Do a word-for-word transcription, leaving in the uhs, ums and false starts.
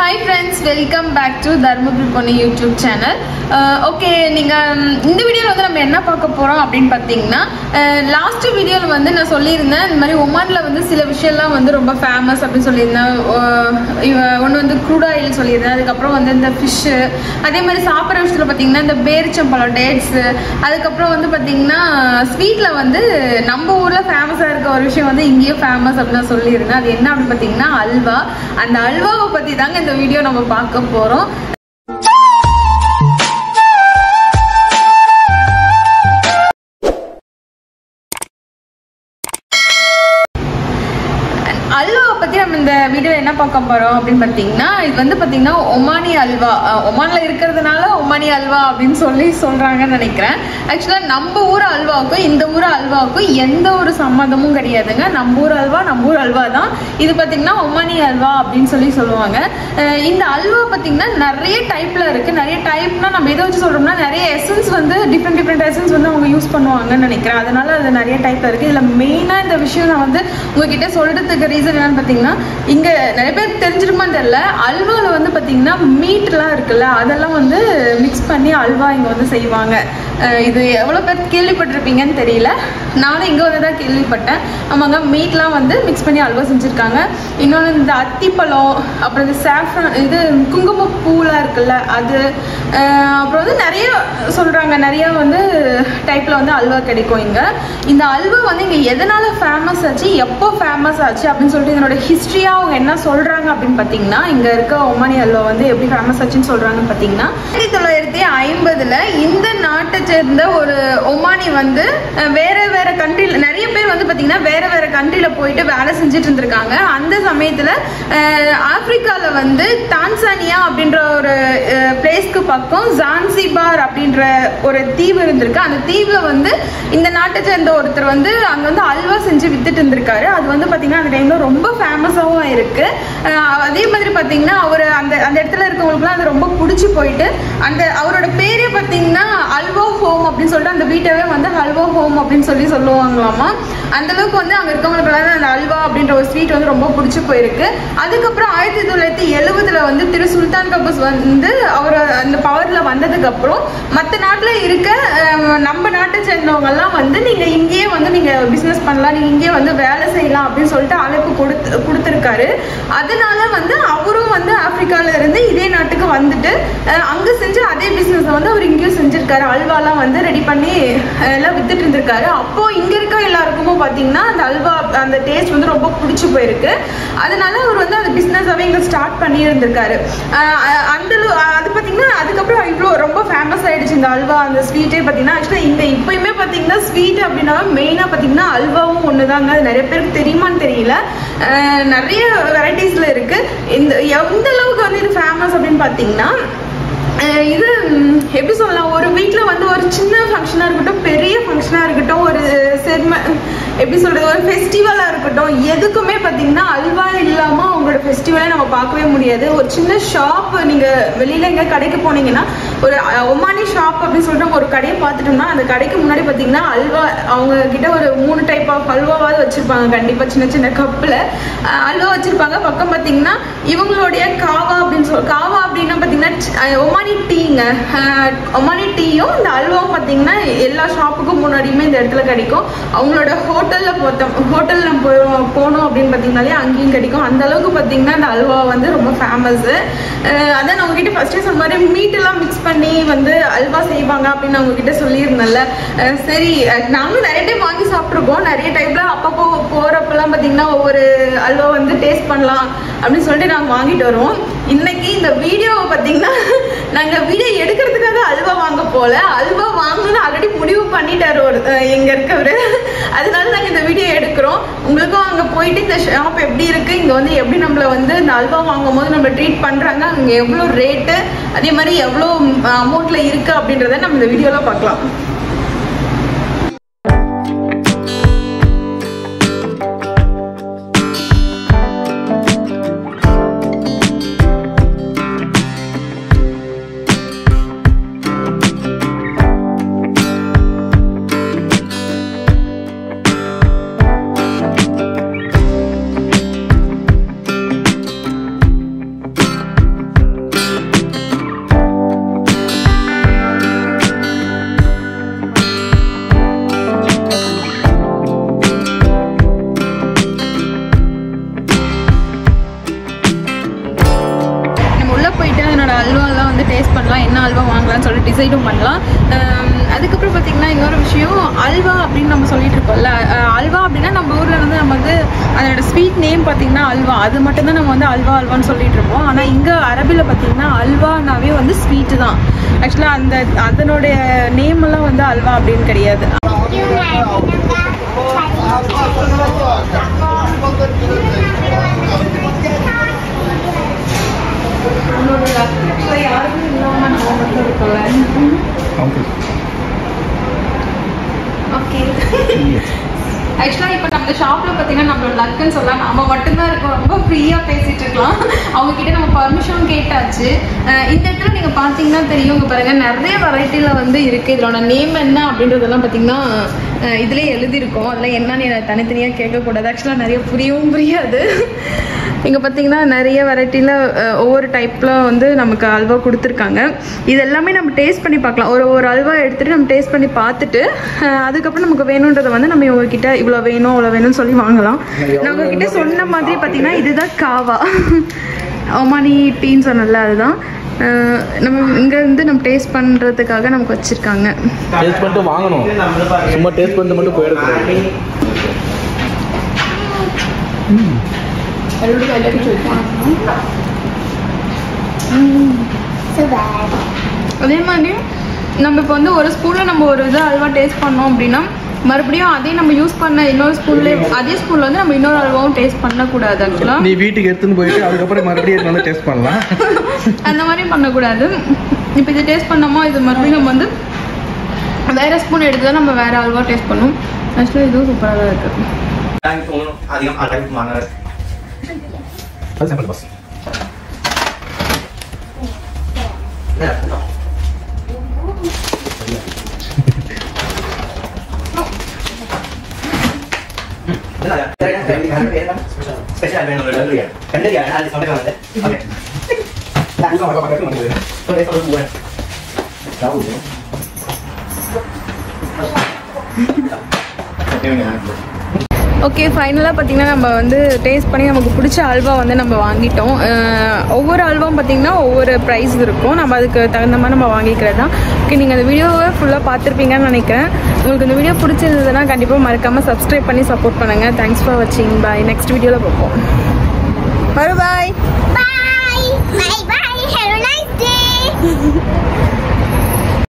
Hi friends, welcome back to Dharmapuri Ponnu YouTube channel. Uh, okay, நீங்க இந்த வீடியோல வந்து நம்ம என்ன பார்க்க போறோம் அப்படினு பாத்தீங்கன்னா லாஸ்ட் வீடியோல வந்து நான் சொல்லியிருந்தேன் இந்த மாதிரி ஒமான்ல வந்து சில விஷயம்லாம் வந்து ரொம்ப ஃபேமஸ் அப்படி சொல்லியிருந்தேன். ஒன்று வந்து க்ரூட் ஆயில் சொல்லியிருந்தேன், அதுக்கப்புறம் வந்து இந்த ஃபிஷ், அதே மாதிரி சாப்பிட்ற விஷயத்துல பார்த்தீங்கன்னா இந்த பேரிச்சம்பழம் டேட்ஸ், அதுக்கப்புறம் வந்து பார்த்தீங்கன்னா ஸ்வீட்ல வந்து நம்ம ஊர்ல ஃபேமஸாக இருக்க ஒரு விஷயம் வந்து இங்கேயும் ஃபேமஸ் அப்படின்னு சொல்லியிருந்தேன். அது என்ன அப்படின்னு பார்த்தீங்கன்னா அல்வா. அந்த அல்வாவை பற்றி தாங்க இந்த வீடியோ நம்ம பார்க்க போகிறோம். அல்வாவை பற்றி நம்ம இந்த வீடியோ என்ன பார்க்க போகிறோம் அப்படின்னு பார்த்தீங்கன்னா இது வந்து பார்த்தீங்கன்னா ஒமானி அல்வா. ஒமானில் இருக்கிறதுனால ஒமானி அல்வா அப்படின்னு சொல்லி சொல்கிறாங்கன்னு நினைக்கிறேன். ஆக்சுவலாக நம்ம ஊர் அல்வாவுக்கும் இந்த ஊர் அல்வாவுக்கும் எந்த ஒரு சம்மந்தமும் கிடையாதுங்க. நம்ம ஊர் அல்வா நம்ம ஊர் அல்வா தான். இது பார்த்தீங்கன்னா ஒமானி அல்வா அப்படின்னு சொல்லி சொல்லுவாங்க. இந்த அல்வா பார்த்தீங்கன்னா நிறைய டைப்பில் இருக்குது. நிறைய டைப்னா நம்ம எதை வச்சு சொல்கிறோம்னா நிறைய எசன்ஸ் வந்து டிஃப்ரெண்ட் டிஃப்ரெண்ட் எசன்ஸ் வந்து அவங்க யூஸ் பண்ணுவாங்கன்னு நினைக்கிறேன். அதனால அது நிறைய டைப்பில் இருக்குது. இதில் மெயினாக இந்த விஷயம் நான் வந்து உங்ககிட்ட சொல்கிறதுக்கு ரீசன் என்னன்னு பார்த்தீங்கன்னா இங்கே நிறைய பேர் தெரிஞ்சிருமான்னு தெரியல, அல்வாவில் வந்து பார்த்தீங்கன்னா மீட்லாம் இருக்குல்ல அதெல்லாம் வந்து மிக்ஸ் பண்ணி அல்வா இங்கே வந்து செய்வாங்க. இது எவ்வளோ பேர் கேள்விப்பட்டிருப்பீங்கன்னு தெரியல, நானும் இங்கே வந்து தான் கேள்விப்பட்டேன். ஆமாங்க, மீட்லாம் வந்து மிக்ஸ் பண்ணி அல்வா செஞ்சுருக்காங்க. இன்னொன்று இந்த அத்திப்பழம், அப்புறம் இந்த சாஃப்ரான், இது குங்குமப்பூலாம் இருக்குல்ல அது, அப்புறம் வந்து நிறைய சொல்கிறாங்க. நிறைய வந்து டைப்பில் வந்து அல்வா கிடைக்கும் இங்கே. இந்த அல்வா வந்து இங்கே எதனால் ஃபேமஸ் ஆச்சு, எப்போ ஃபேமஸ் ஆச்சு அப்படின்னு சொல்லிட்டு இதனோட ஹிஸ்ட்ரியாக அவங்க என்ன சொல்கிறாங்க அப்படின்னு பார்த்தீங்கன்னா இங்கே இருக்க ஒமானி அல்வா வந்து எப்படி ஃபேமஸ் ஆச்சுன்னு சொல்கிறாங்கன்னு பார்த்தீங்கன்னா ஆயிரத்தி தொள்ளாயிரத்தி ஐம்பதில் இந்த நாட்டை சேர்ந்த ஒரு ஒமானி வந்து வேற வேற கண்ட்ரியில் நிறைய பேர் வந்து பார்த்தீங்கன்னா வேற வேற கண்ட்ரியில் போயிட்டு வேலை செஞ்சுட்டு இருந்திருக்காங்க. அந்த சமயத்தில் ஆப்பிரிக்காவில் வந்து டான்சானியா அப்படின்ற ஒரு பிளேஸ்க்கு பக்கம் ஜான்சிபார் அப்படின்ற ஒரு தீவு இருந்திருக்கு. அந்த தீவில் வந்து இந்த நாட்டை சேர்ந்த ஒருத்தர் வந்து அங்கே வந்து அல்வா செஞ்சு வித்துட்டு இருந்திருக்காரு. அது வந்து பார்த்தீங்கன்னா அந்த டைம்ல ரொம்ப ஃபேமஸாகவும் இருக்கு. அதே மாதிரி பார்த்தீங்கன்னா அவர் அந்த அந்த இடத்துல இருக்கவங்களுக்குலாம் அது ரொம்ப பிடிச்சி போயிட்டு அந்த அவரோட பேரே பார்த்தீங்கன்னா அல்வா ஹோம் அப்படின்னு சொல்லிட்டு அந்த வீட்டவே வந்து அல்வா ஹோம் அப்படின்னு சொல்லி சொல்லுவாங்களாமா. அந்த அளவுக்கு வந்து அங்கே இருக்கவங்களுக்கு அந்த அல்வா அப்படின்ற ஒரு ஸ்வீட் வந்து ரொம்ப பிடிச்சி போயிருக்கு. அதுக்கப்புறம் ஆயிரத்தி தொள்ளாயிரத்தி எழுபதுல வந்து திரு சுல்தான் கபூஸ் வந்து அவர் அந்த பவர்ல வந்ததுக்கு அப்புறம் மற்ற நாட்டில் இருக்க நம்ம நாட்டை சேர்ந்தவங்க எல்லாம் வந்து நீங்க இங்கேயே வந்து நீங்க பிசினஸ் பண்ணலாம், நீங்க இங்கேயே வந்து வேலை செய்யலாம் அப்படின்னு சொல்லிட்டு அழைப்பு கொடுத்து கொடுத்துருக்காரு. அதனால வந்து அவரும் வந்து ஆப்பிரிக்கால இருந்து இதே நாட்டுக்கு வந்துட்டு அங்க செஞ்சு அதே பிசினஸ் வந்து அவர் இங்கேயும் செஞ்சிருக்காரு. அல்வாலாம் வந்து ரெடி பண்ணி எல்லாம் வித்துட்டு இருந்திருக்காரு. அப்போ இங்க இருக்க எல்லாருக்குமே பாத்தீங்கன்னா அந்த அல்வா அந்த டேஸ்ட் வந்து ரொம்ப பிடிச்சி போயிருக்கு. அதனால அவர் வந்து அந்த பிசினஸாவே இங்க ஸ்டார்ட் பண்ணி இருந்திருக்காரு. அந்த அது பாத்தீங்கன்னா அதுக்கப்புறம் இவ்வளோ ரொம்ப ஃபேமஸ் ஆயிடுச்சு இந்த அல்வா அந்த ஸ்வீட்டே பாத்தீங்கன்னா. ஆக்சுவலா இந்த இப்பயுமே பாத்தீங்கன்னா ஸ்வீட் அப்படின்னா மெயினா பாத்தீங்கன்னா அல்வாவும் ஒண்ணுதாங்க. அது நிறைய பேருக்கு தெரியுமான்னு தெரியல, நிறைய வெரைட்டிஸ்ல இருக்கு. இந்த எந்த அளவுக்கு வந்து இது ஃபேமஸ் அப்படின்னு பாத்தீங்கன்னா இது எப்படி சொல்லலாம், ஒரு வீட்டில் வந்து ஒரு சின்ன ஃபங்க்ஷனாக இருக்கட்டும், பெரிய ஃபங்க்ஷனாக இருக்கட்டும், ஒரு செர்ம எப்படி சொல்கிறது ஒரு ஃபெஸ்டிவலாக இருக்கட்டும், எதுக்குமே பார்த்தீங்கன்னா அல்வா இல்லாமல் அவங்களோட ஃபெஸ்டிவலை நம்ம பார்க்கவே முடியாது. ஒரு சின்ன ஷாப் நீங்கள் வெளியில் எங்கே கடைக்கு போனீங்கன்னா ஒரு ஒமானி ஷாப் அப்படின்னு சொல்லிட்டு ஒரு கடையை பார்த்துட்டோம்னா அந்த கடைக்கு முன்னாடி பார்த்தீங்கன்னா அல்வா அவங்க கிட்ட ஒரு மூணு டைப் ஆஃப் அல்வாவாவது வச்சுருப்பாங்க. கண்டிப்பாக சின்ன சின்ன கப்பில் அல்வா வச்சுருப்பாங்க. பக்கம் பார்த்தீங்கன்னா இவங்களுடைய காவா அப்படின்னு சொல் காவா அப்படின்னா பார்த்தீங்கன்னா ஒமானி டீங்க, ஒமானி டீயும் இந்த அல்வாவும் பார்த்தீங்கன்னா எல்லா ஷாப்புக்கும் முன்னாடியுமே இந்த இடத்துல கிடைக்கும். அவங்களோட ஹோட்டலில் பார்த்தோம் ஹோட்டலில் நம்ம போனோம் அப்படின்னு பார்த்தீங்கன்னாலே அங்கேயும் கிடைக்கும். அந்த அளவுக்கு பார்த்தீங்கன்னா இந்த அல்வா வந்து ரொம்ப ஃபேமஸ்ஸு. அதான் நான் உங்ககிட்ட ஃபர்ஸ்டே சொன்ன மாதிரி மீட்டெல்லாம் மிக்ஸ் பண்ணி வந்து அல்வா செய்வாங்க அப்படின்னு நான் உங்ககிட்ட சொல்லியிருந்தேன்ல. சரி, நாங்களும் நிறைய டைம் வாங்கி சாப்பிட்ருக்கோம். நிறைய டைப்ல அப்பப்போ போகிறப்பெல்லாம் பார்த்தீங்கன்னா ஒவ்வொரு அல்வா வந்து டேஸ்ட் பண்ணலாம் அப்படின்னு சொல்லிட்டு நாங்கள் வாங்கிட்டு வருவோம். இன்னைக்கு இந்த வீடியோவை பார்த்தீங்கன்னா நாங்கள் வீடியோ எடுக்கிறதுக்காக அல்வா வாங்க போல, அல்வா வாங்கணும்னு ஆல்ரெடி முடிவு பண்ணிட்டாரு ஒரு எங்க இருக்கவர். அதனால நாங்கள் இந்த வீடியோ எடுக்கிறோம். உங்களுக்கும் அங்கே போயிட்டு இந்த ஷாப் எப்படி இருக்கு, இங்கே வந்து எப்படி நம்மளை வந்து இந்த அல்வா வாங்கும் போது நம்மளை ட்ரீட் பண்ணுறாங்க, அங்கே எவ்வளோ ரேட்டு, அதே மாதிரி எவ்வளோ அமௌண்ட்ல இருக்கு அப்படின்றத நம்ம இந்த வீடியோல பார்க்கலாம். போயிட்டு அதனோட அல்வாலாம் வந்து டேஸ்ட் பண்ணலாம், என்ன அல்வா வாங்கலாம்னு சொல்லிட்டு டிசைடும் பண்ணலாம். அதுக்கப்புறம் பார்த்திங்கன்னா இன்னொரு விஷயம், அல்வா அப்படின்னு நம்ம சொல்லிட்டு இருக்கோம்ல, அல்வா அப்படின்னா நம்ம ஊரில் வந்து நம்ம வந்து அதோட ஸ்வீட் நேம் பார்த்திங்கன்னா அல்வா, அது மட்டும்தான் நம்ம வந்து அல்வா அல்வான்னு சொல்லிட்டு இருப்போம். ஆனால் இங்கே அரபியில் பார்த்திங்கன்னா அல்வானாவே வந்து ஸ்வீட்டு தான். ஆக்சுவலாக அந்த அதனுடைய நேம் எல்லாம் வந்து அல்வா அப்படின்னு கிடையாது. யாருக்கும் இல்லாம நம்ம மட்டும் இருக்கோம்ல. ஓகே, ஆக்சுவலாக இப்போ நம்ம ஷாப்பில் பார்த்தீங்கன்னா நம்மளோட லக்குன்னு சொல்லலாம், நம்ம மட்டும்தான் இருக்கோம், ரொம்ப ஃப்ரீயாக பேசிகிட்டு இருக்கலாம். அவங்கக்கிட்ட நம்ம பர்மிஷன் கேட்டாச்சு. இந்த இடத்துல நீங்கள் பார்த்தீங்கன்னா தெரியும், இங்கே பாருங்கள் நிறைய வெரைட்டியில் வந்து இருக்குது. இதோட நேம் என்ன அப்படின்றதெல்லாம் பார்த்தீங்கன்னா இதிலே எழுதியிருக்கோம். அதெல்லாம் என்னன்னு எனக்கு தனித்தனியாக கேட்கக்கூடாது, ஆக்சுவலாக நிறைய புரியவும் புரியாது. இங்கே பார்த்தீங்கன்னா நிறைய வெரைட்டியில் ஒவ்வொரு டைப்பில் வந்து நமக்கு அல்வா கொடுத்துருக்காங்க. இது எல்லாமே நம்ம டேஸ்ட் பண்ணி பார்க்கலாம். ஒரு ஒரு அல்வா எடுத்துகிட்டு நம்ம டேஸ்ட் பண்ணி பார்த்துட்டு அதுக்கப்புறம் நமக்கு வேணுன்றதை வந்து நம்ம இவங்ககிட்ட இவ்வளோ வேணும் அவ்வளோ வேணும்னு சொல்லி வாங்கலாம். நான் உங்ககிட்ட சொன்ன மாதிரி பார்த்தீங்கன்னா இதுதான் காவா, ஒமானி டீன்னு சொன்னல, அதுதான் நம்ம இங்கே வந்து நம்ம டேஸ்ட் பண்ணுறதுக்காக நமக்கு வச்சுருக்காங்க. டேஸ்ட் பண்ணிட்டு வாங்கணும், சும்மா டேஸ்ட் பண்ணிட்டு மட்டும் போயிடக்கூடாது. அதே மாதிரி நம்ம இப்போ வந்து ஒரு ஸ்பூனில் நம்ம ஒரு இது அல்வா டேஸ்ட் பண்ணோம் அப்படின்னா மறுபடியும் அதே நம்ம யூஸ் பண்ண இன்னொரு ஸ்பூன்ல அதே ஸ்பூன்ல வந்து நம்ம இன்னொரு அல்வாவும் டேஸ்ட் பண்ணக்கூடாது. ஆக்சுவலாக நீ வீட்டுக்கு எடுத்துன்னு போயிட்டு அதுக்கப்புறம் மறுபடியும் வந்து டேஸ்ட் பண்ணலாம், அந்த மாதிரி பண்ணக்கூடாது. இப்போ இது டேஸ்ட் பண்ணோமா, இது மறுபடியும் நம்ம வந்து வேற ஸ்பூன் எடுத்து தான் நம்ம வேற அல்வா டேஸ்ட் பண்ணோம். ஆக்சுவலாக இதுவும் சூப்பராக தான் இருக்குது. அது சாம்பிள் பாஸ். ஸ்பெஷல் வேணும் கண்டறியா கண்டறியா அது சொல்றேன் வந்து ஓகே நான் சொல்ல பக்கத்துல வந்து சொல்றேன் சொல்றேன் சாவு ஓகே, ஃபைனலாக பார்த்தீங்கன்னா நம்ம வந்து டேஸ்ட் பண்ணி நமக்கு பிடிச்ச அல்வா வந்து நம்ம வாங்கிட்டோம். ஒவ்வொரு அல்வாவும் பார்த்தீங்கன்னா ஒவ்வொரு ப்ரைஸ் இருக்கும், நம்ம அதுக்கு தகுந்த மாதிரி நம்ம வாங்கிக்கிறது தான். ஓகே, நீங்கள் அந்த வீடியோவை ஃபுல்லாக பார்த்துருப்பீங்கன்னு நினைக்கிறேன். உங்களுக்கு இந்த வீடியோ பிடிச்சிருந்ததுன்னா கண்டிப்பாக மறக்காமல் சப்ஸ்கிரைப் பண்ணி சப்போர்ட் பண்ணுங்கள். தேங்க்ஸ் ஃபார் வாட்சிங். பாய். நெக்ஸ்ட் வீடியோவில் பார்ப்போம். பாய்.